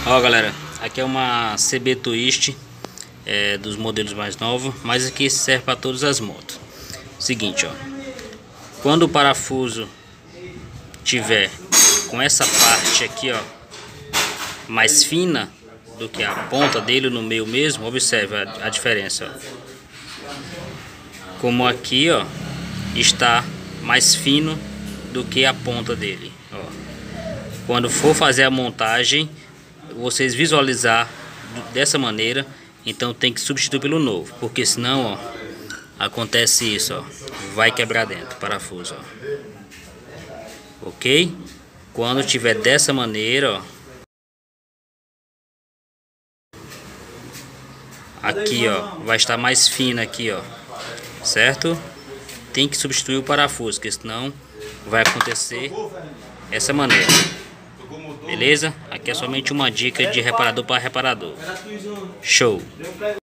Ó galera, aqui é uma CB Twist dos modelos mais novos, mas aqui serve para todas as motos. Seguinte, ó, quando o parafuso tiver com essa parte aqui, ó, mais fina do que a ponta dele no meio mesmo, observe a diferença, ó. Como aqui, ó, está mais fino do que a ponta dele, ó. Quando for fazer a montagem, vocês visualizar dessa maneira, então tem que substituir pelo novo, porque senão, ó, acontece isso, ó, vai quebrar dentro o parafuso, ó. Ok? Quando tiver dessa maneira, ó, aqui, ó, vai estar mais fino aqui, ó, certo? Tem que substituir o parafuso, porque senão vai acontecer essa maneira. Beleza? Aqui é somente uma dica de reparador para reparador. Show!